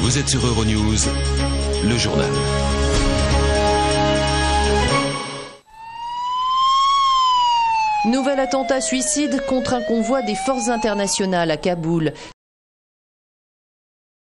Vous êtes sur Euronews, le journal. Nouvel attentat suicide contre un convoi des forces internationales à Kaboul.